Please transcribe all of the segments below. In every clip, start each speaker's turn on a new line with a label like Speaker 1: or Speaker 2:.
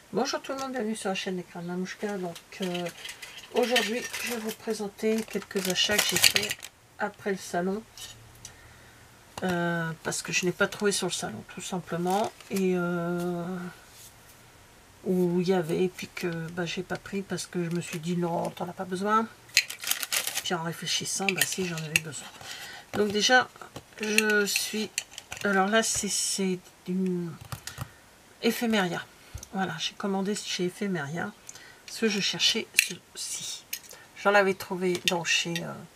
Speaker 1: Bonjour tout le monde, bienvenue sur la chaîne Écran de Mamouchka. Donc aujourd'hui je vais vous présenter quelques achats que j'ai fait après le salon, parce que je n'ai pas trouvé sur le salon tout simplement, et où il y avait, et puis que j'ai pas pris parce que je me suis dit non, t'en as pas besoin. Puis en réfléchissant, si, j'en avais besoin. Donc déjà je suis, alors là c'est une Ephemeria. Voilà, j'ai commandé chez Ephemeria parce que je cherchais ceci. J'en avais trouvé donc chez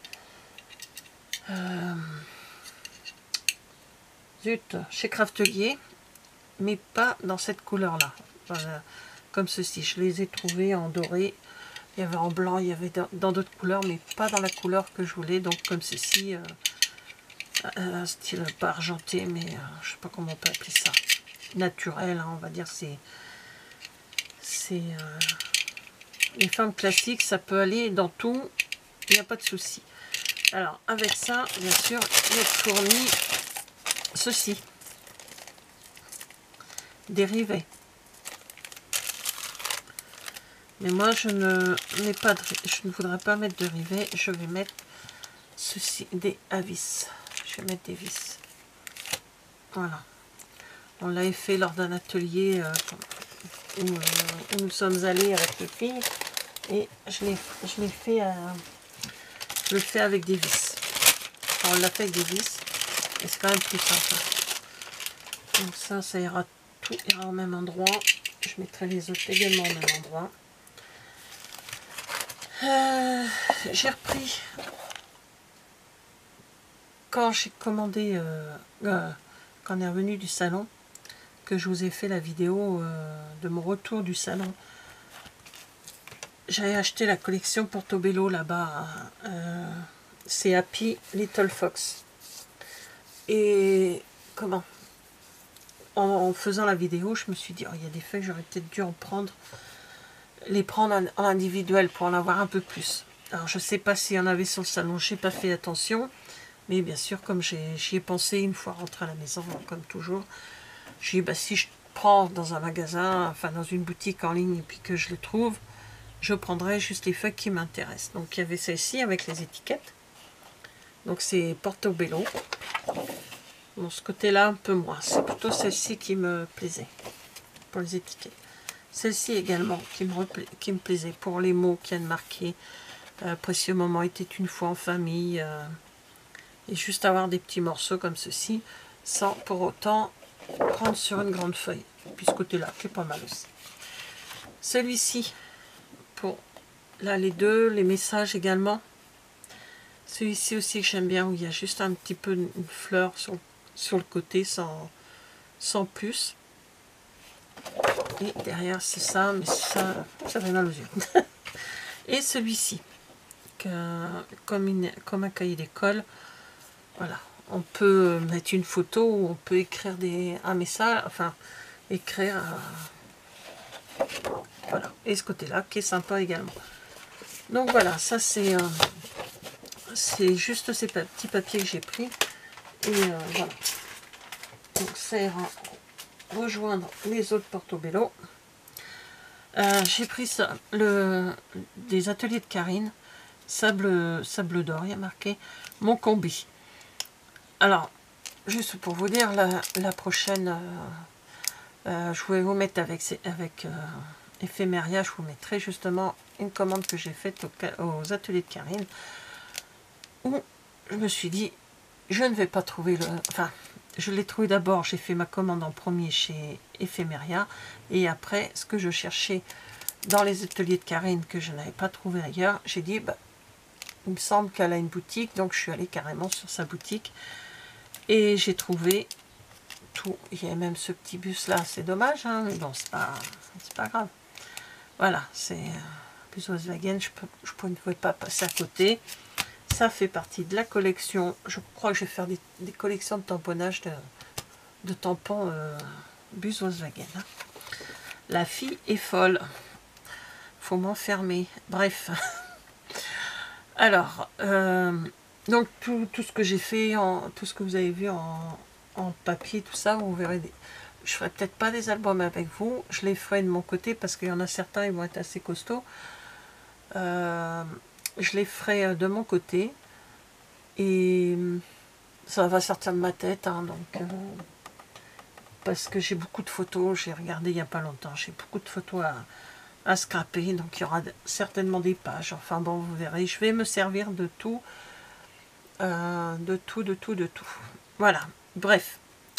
Speaker 1: chez Craftelier, mais pas dans cette couleur là. Voilà, comme ceci, je les ai trouvés en doré, il y avait en blanc, il y avait dans d'autres couleurs, mais pas dans la couleur que je voulais. Donc comme ceci, style pas argenté, mais je sais pas comment on peut appeler ça, naturel, hein, on va dire. C'est les formes classiques, ça peut aller dans tout, il n'y a pas de souci. Alors avec ça, bien sûr, il est fourni ceci, des rivets. Mais moi je ne voudrais pas mettre de rivets, je vais mettre ceci, des à vis. Je vais mettre des vis. Voilà. On l'avait fait lors d'un atelier où nous sommes allés avec les filles, et je le fais avec des vis. Enfin, on l'a fait avec des vis, et c'est quand même plus simple. Donc ça ira, tout ira au même endroit. Je mettrai les autres également au même endroit. J'ai repris quand j'ai commandé, quand on est revenu du salon, que je vous ai fait la vidéo de mon retour du salon. J'avais acheté la collection Portobello là-bas, c'est Happy Little Fox. Et comment, en faisant la vidéo, je me suis dit, oh, il y a des feuilles, j'aurais peut-être dû les prendre en individuel pour en avoir un peu plus. Alors je sais pas s'il y en avait sur le salon, j'ai pas fait attention, mais bien sûr, comme j'y ai pensé une fois rentré à la maison, comme toujours, j'ai dit, si je prends dans un magasin, enfin dans une boutique en ligne, et puis que je le trouve, je prendrai juste les feuilles qui m'intéressent. Donc il y avait celle-ci avec les étiquettes, donc c'est Portobello. Bon, ce côté-là un peu moins, c'est plutôt celle-ci qui me plaisait pour les étiquettes. Celle-ci également qui me plaisait pour les mots qui viennent marqués. Précieux moment était une fois en famille. Et juste avoir des petits morceaux comme ceci, sans pour autant prendre sur une grande feuille. Puis ce côté-là, qui est pas mal aussi. Celui-ci, pour là les deux, les messages également. Celui-ci aussi que j'aime bien, où il y a juste un petit peu une fleur sur le côté, sans plus. Et derrière c'est ça, mais ça fait mal aux yeux. Et celui-ci, comme un cahier d'école, voilà, on peut mettre une photo ou on peut écrire un message, enfin écrire, voilà. Et ce côté-là qui est sympa également. Donc voilà, ça c'est juste ces petits papiers que j'ai pris, et voilà. Donc ça ira rejoindre les autres Portobello. J'ai pris ça, des ateliers de Karine, sable d'or, il y a marqué mon combi. Alors, juste pour vous dire, la prochaine, je vais vous mettre avec Ephemeria, je vous mettrai justement une commande que j'ai faite aux ateliers de Karine, où je me suis dit, je ne vais pas trouver enfin, je l'ai trouvé d'abord, j'ai fait ma commande en premier chez Ephemeria, et après, ce que je cherchais dans les ateliers de Karine que je n'avais pas trouvé ailleurs, j'ai dit, il me semble qu'elle a une boutique, donc je suis allée carrément sur sa boutique, et j'ai trouvé tout. Il y a même ce petit bus là, c'est dommage, hein, mais bon, c'est pas grave. Voilà, c'est bus Volkswagen, je ne pouvais pas passer à côté. Ça fait partie de la collection. Je crois que je vais faire des collections de tamponnage de tampons bus Volkswagen. Hein. La fille est folle. Faut m'enfermer. Bref. Alors, donc tout ce que j'ai fait, tout ce que vous avez vu en papier, tout ça, vous verrez je ferai peut-être pas des albums avec vous, je les ferai de mon côté parce qu'il y en a certains, ils vont être assez costauds. Je les ferai de mon côté et ça va sortir de ma tête, hein, donc parce que j'ai beaucoup de photos, j'ai regardé il n'y a pas longtemps, j'ai beaucoup de photos à scraper, donc il y aura certainement des pages, enfin bon, vous verrez, je vais me servir de tout, de tout. Voilà, bref.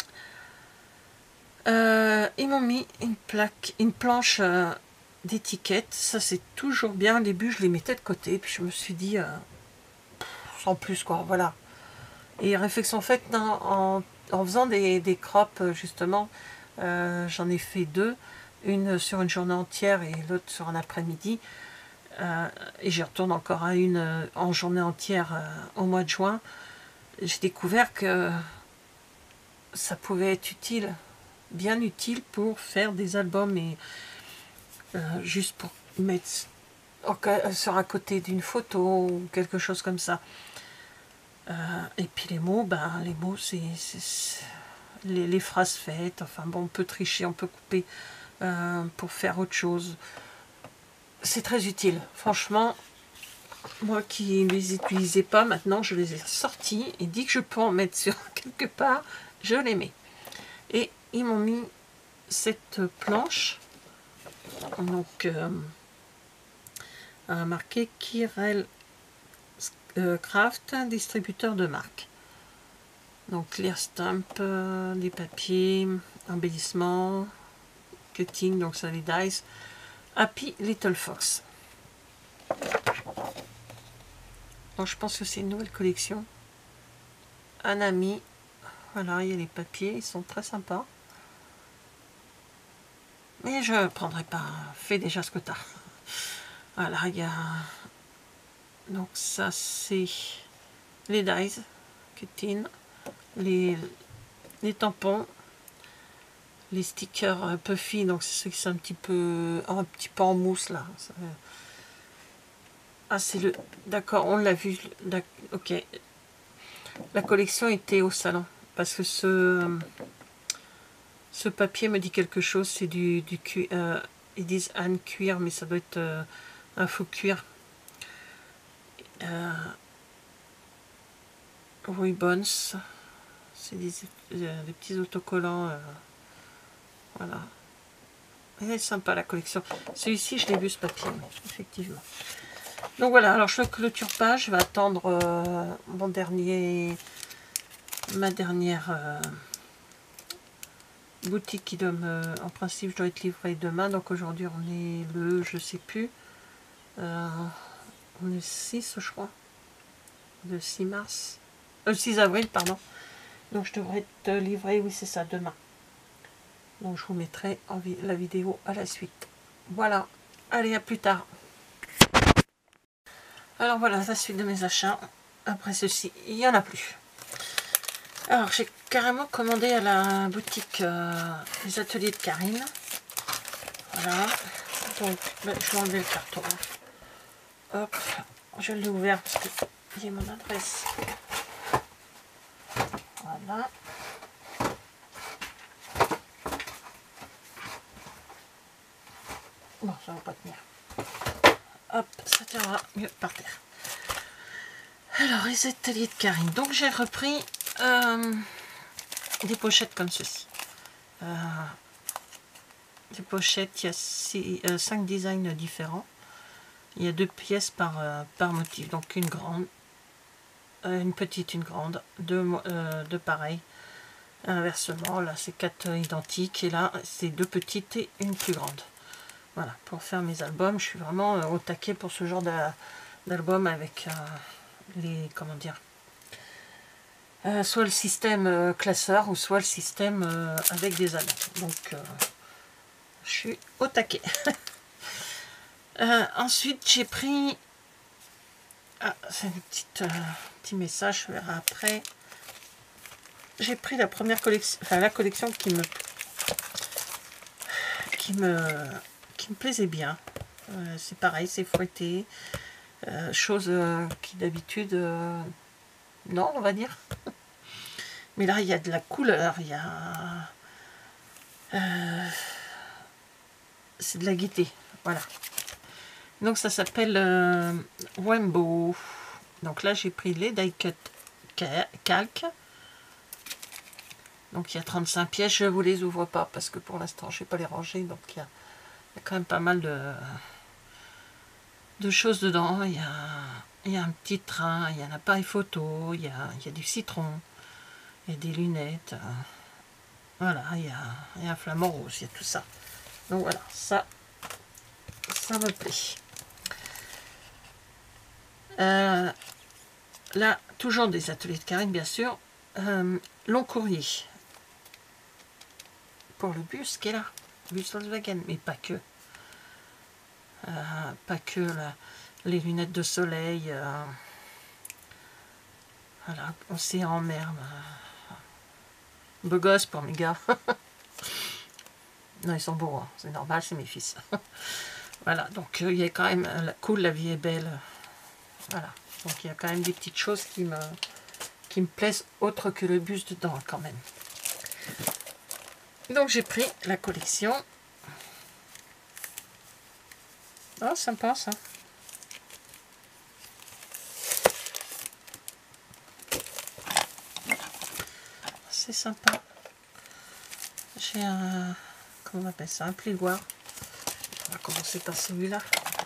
Speaker 1: Ils m'ont mis une planche d'étiquette, ça c'est toujours bien. Au début je les mettais de côté, puis je me suis dit, sans plus quoi, voilà. Et réflexion faite, en faisant des crops justement, j'en ai fait deux, une sur une journée entière et l'autre sur un après-midi. Et j'y retourne encore à une en journée entière au mois de juin. J'ai découvert que ça pouvait être utile, bien utile pour faire des albums et juste pour mettre sur un côté d'une photo ou quelque chose comme ça. Et puis les mots, les mots c'est les phrases faites, enfin bon, on peut tricher, on peut couper pour faire autre chose. C'est très utile, franchement. Moi qui ne les utilisais pas, maintenant je les ai sortis et dès que je peux en mettre sur quelque part, je les mets. Et ils m'ont mis cette planche, donc marqué Kirel Craft, distributeur de marque. Donc clear stamp, des papiers, embellissement, cutting, donc ça les dice. Happy Little Fox. Donc je pense que c'est une nouvelle collection. Un ami. Voilà, il y a les papiers, ils sont très sympas. Mais je ne prendrai pas. Fais déjà ce que tu as. Voilà, il y a. Donc ça c'est les dies, cutting, les tampons, les stickers puffy, donc c'est ceux qui sont un petit peu en mousse là. Ah c'est le. D'accord, on l'a vu. Ok. La collection était au salon. Parce que ce papier me dit quelque chose, c'est du cuir. Ils disent un cuir, mais ça doit être un faux cuir. Ribbons, c'est des petits autocollants. Voilà. Elle est sympa la collection. Celui-ci, je l'ai vu ce papier, effectivement. Donc voilà, alors je ne clôture pas, je vais attendre ma dernière boutique qui doit en principe, je dois être livrée demain. Donc aujourd'hui, on est le, je sais plus, on est 6, je crois, le 6 mars, 6 avril, pardon. Donc je devrais être livrée, oui c'est ça, demain. Donc je vous mettrai la vidéo à la suite. Voilà, allez à plus tard. Alors voilà, la suite de mes achats. Après ceci, il n'y en a plus. Alors j'ai carrément commandé à la boutique les ateliers de Karine. Voilà. Donc je vais enlever le carton. Hop, je l'ai ouvert parce que j'ai mon adresse. Voilà. Bon, ça va pas tenir. Hop, ça tiendra mieux par terre. Alors, les ateliers de Karine. Donc, j'ai repris des pochettes comme ceci. Des pochettes, il y a 5 designs différents. Il y a 2 pièces par motif. Donc, une grande, une petite, une grande, deux pareilles. Inversement, là, c'est 4 identiques. Et là, c'est 2 petites et une plus grande. Voilà, pour faire mes albums, je suis vraiment au taquet pour ce genre d'album avec les, comment dire, soit le système classeur ou soit le système avec des anneaux. Donc, je suis au taquet. Ensuite, j'ai pris, c'est un petit message, je verrai après. J'ai pris la première collection, enfin la collection qui me plaisait bien. C'est pareil, c'est fouetté. Chose qui d'habitude, non, on va dire. Mais là, il y a de la couleur, il y a C'est de la gaieté, voilà. Donc ça s'appelle Rainbow. Donc là j'ai pris les die cut calque. Donc il y a 35 pièces, je ne vous les ouvre pas parce que pour l'instant je ne vais pas les ranger. Donc il y a quand même pas mal de choses dedans. Il y a un petit train, il y a un appareil photo, il y a du citron, il y a des lunettes. Voilà, il y a un flamant rose, il y a tout ça. Donc voilà, ça me plaît. Là, toujours des ateliers de Karine, bien sûr. Long courrier. Pour le bus qui est là. Bus Volkswagen, mais pas que. Pas que les lunettes de soleil. Voilà, océan en mer. Beau gosse pour mes gars. Non, ils sont beaux, hein. C'est normal, c'est mes fils. Voilà, donc il y a quand même cool, la vie est belle. Voilà, donc il y a quand même des petites choses qui me plaisent autre que le bus dedans quand même. Donc j'ai pris la collection. Oh, sympa ça. C'est sympa. J'ai un... Comment on appelle ça? Un plioir. On va commencer par celui-là.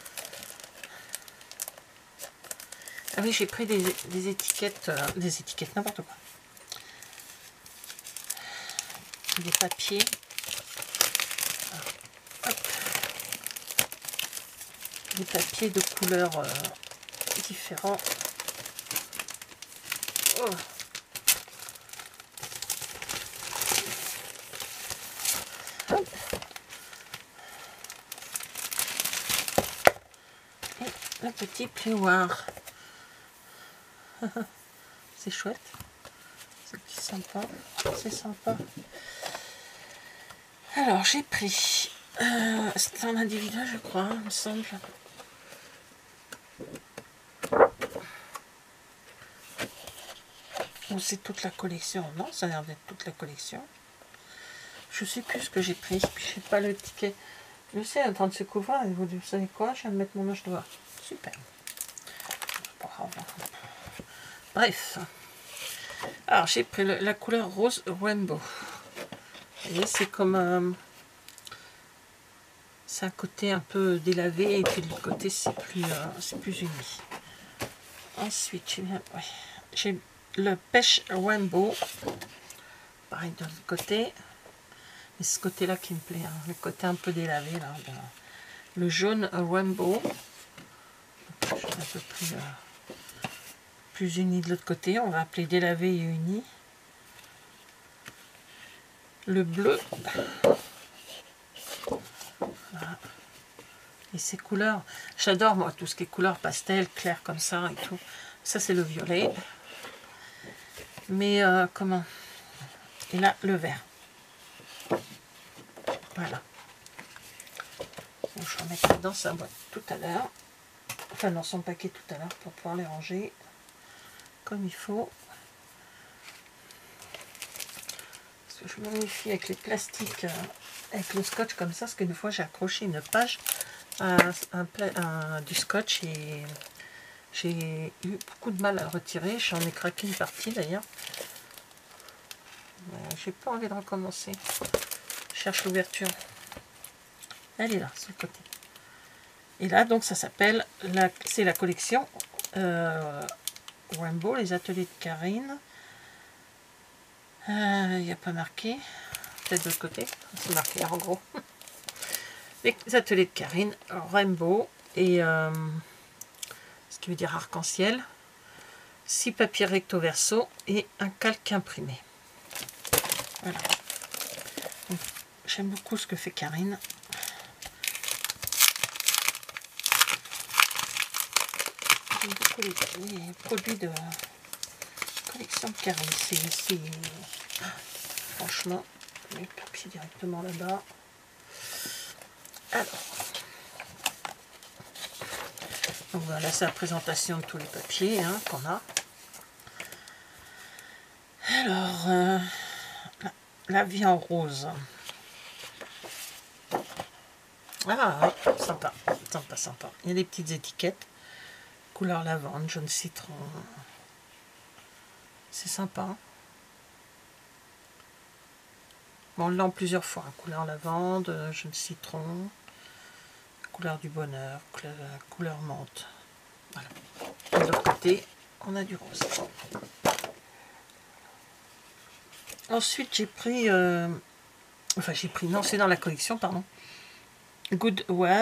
Speaker 1: Ah oui, j'ai pris des étiquettes. Des étiquettes, n'importe quoi. Des papiers. Hop. Des papiers de couleurs différents. Oh. Hop. Et un petit plioir. C'est chouette. C'est sympa. C'est sympa. Alors, j'ai pris... c'est en individuel, je crois, il me semble. Ou c'est toute la collection? Non, ça a l'air d'être toute la collection. Je sais plus ce que j'ai pris. Puis je sais pas le ticket. Je sais, en train de se couvrir. Et vous savez quoi? Je viens de mettre mon âge de voir. Super. Bref. Alors, j'ai pris la couleur rose Rainbow. Vous voyez, c'est comme... c'est un côté un peu délavé. Et puis de l'autre côté, c'est plus uni. Ensuite, j'ai le pêche Rainbow. Pareil de l'autre côté. Et ce côté-là qui me plaît. Hein, le côté un peu délavé. Là, le jaune Rainbow. Je suis un peu plus uni de l'autre côté. On va appeler délavé et uni. Le bleu. Voilà. Et ces couleurs, j'adore moi tout ce qui est couleurs pastel, clair comme ça et tout. Ça c'est le violet. Mais comment? Et là le vert. Voilà. Donc, je remettrai dans sa boîte tout à l'heure. Enfin dans son paquet tout à l'heure pour pouvoir les ranger comme il faut. Parce que je me méfie avec les plastiques, avec le scotch comme ça, parce qu'une fois j'ai accroché une page du scotch et j'ai eu beaucoup de mal à le retirer. J'en ai craqué une partie d'ailleurs. J'ai pas envie de recommencer. Je cherche l'ouverture. Elle est là, sur le côté. Et là, donc, ça s'appelle, c'est la collection Rainbow, les ateliers de Karine. Il n'y a pas marqué. Peut-être de l'autre côté. C'est marqué en gros. Les ateliers de Karine, Rainbow et ce qui veut dire arc-en-ciel. 6 papiers recto verso et un calque imprimé. Voilà. J'aime beaucoup ce que fait Karine. J'aime beaucoup les produits de collection de Karine. C'est franchement, les papiers directement là-bas. Alors, donc voilà, c'est la présentation de tous les papiers qu'on a. Alors, la vie en rose. Ah ouais, sympa, sympa, sympa. Il y a des petites étiquettes. Couleur lavande, jaune citron. C'est sympa. Bon, on l'a en plusieurs fois. Couleur lavande, jaune citron, couleur du bonheur, couleur menthe. Voilà. De l'autre côté, on a du rose. Ensuite, j'ai pris... enfin, j'ai pris... Non, c'est dans la collection, pardon. Good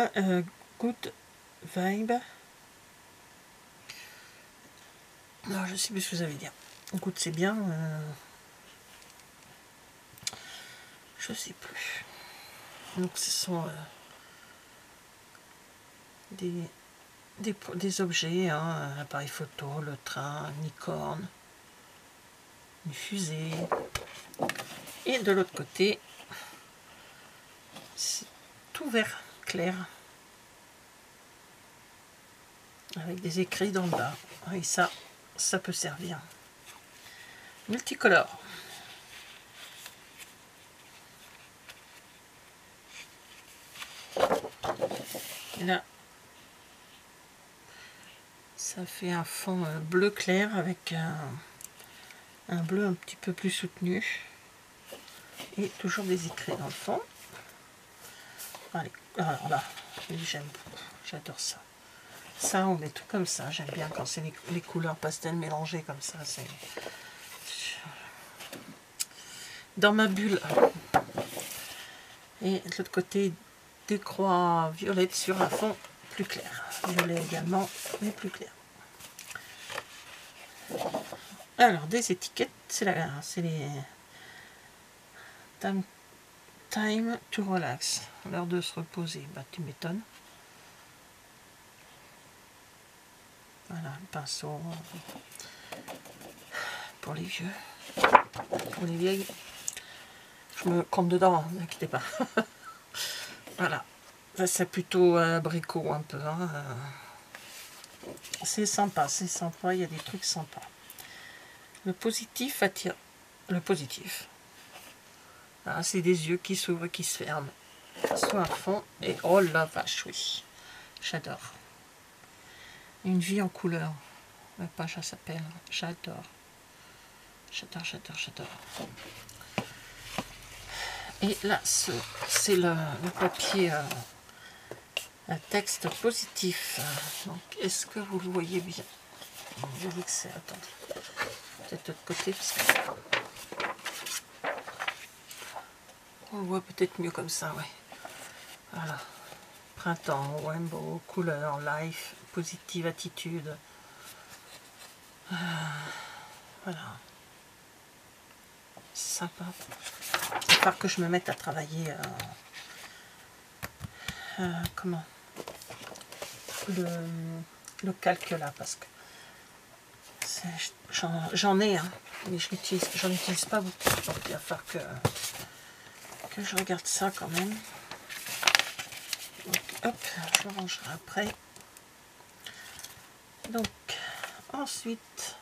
Speaker 1: Vibe. Non, je sais plus ce que ça veut dire. Good, c'est bien. Je sais plus. Donc, ce sont des objets, hein, un appareil photo, le train, une licorne, une fusée. Et de l'autre côté, c'est tout vert clair. Avec des écrits dans le bas. Et ça peut servir. Multicolore. Et là, ça fait un fond bleu clair avec un bleu un petit peu plus soutenu. Et toujours des écrits dans le fond. Allez, alors là, j'aime beaucoup, j'adore ça. Ça, on met tout comme ça. J'aime bien quand c'est les couleurs pastel mélangées comme ça. C'est dans ma bulle. Et de l'autre côté, des croix violettes sur un fond plus clair. Violet également, mais plus clair. Alors, des étiquettes, c'est les time to relax. L'heure de se reposer. Bah, tu m'étonnes. Voilà, le pinceau pour les vieux, pour les vieilles. Je me compte dedans, ne vous inquiétez pas. Voilà, ça c'est plutôt abricot un peu. Hein. C'est sympa, il y a des trucs sympas. Le positif attire le positif. Ah, c'est des yeux qui s'ouvrent et qui se ferment. Soit à fond, et oh la vache, oui, j'adore. Une vie en couleur. La page, ça s'appelle. J'adore. J'adore, j'adore, j'adore. Et là, c'est le papier un texte positif. Donc, est-ce que vous le voyez bien? Je dis que c'est... Attendez. Peut-être de l'autre côté, parce que... On le voit peut-être mieux comme ça, ouais. Voilà. Printemps, rainbow, couleur, life, positive attitude. Voilà. C'est sympa. Il va falloir que je me mette à travailler comment le calque là, parce que j'en ai, hein, mais j'en utilise pas beaucoup. Donc il va falloir que je regarde ça quand même. Donc hop, je rangerai après. Donc ensuite,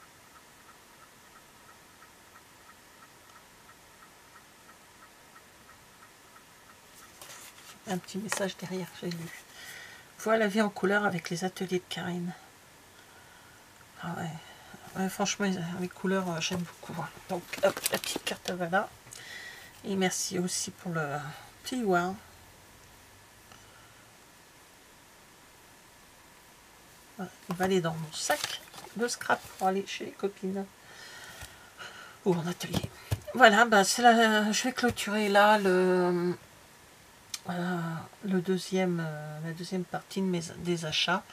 Speaker 1: un petit message derrière, j'ai lu. Voilà la vie en couleur avec les ateliers de Karine. Ah ouais, franchement, les couleurs, j'aime beaucoup. Donc, hop, la petite carte voilà. Et merci aussi pour le petit wow. Voilà, il va aller dans mon sac de scrap pour aller chez les copines. Ou en atelier. Voilà, bah, je vais clôturer là la deuxième partie des achats.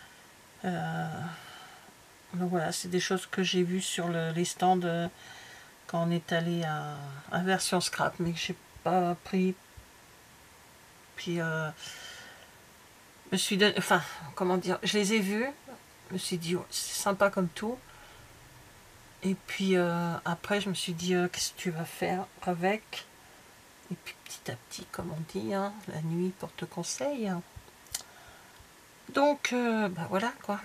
Speaker 1: Donc voilà, c'est des choses que j'ai vues sur les stands quand on est allé à version scrap, mais que j'ai pas pris. Puis me suis donné, enfin, comment dire, je les ai vus, je me suis dit oh, c'est sympa comme tout. Et puis après je me suis dit qu'est-ce que tu vas faire avec? Et puis petit à petit, comme on dit, hein, la nuit porte conseil. Donc bah voilà quoi.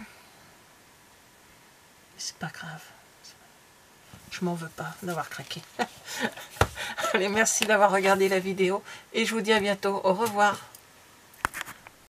Speaker 1: C'est pas grave. Je m'en veux pas d'avoir craqué. Allez, merci d'avoir regardé la vidéo et je vous dis à bientôt. Au revoir.